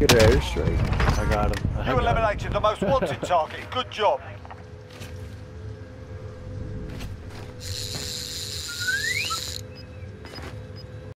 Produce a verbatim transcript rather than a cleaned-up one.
Get an airstrike. I got him. I You got him. eliminated the most wanted target. Good job.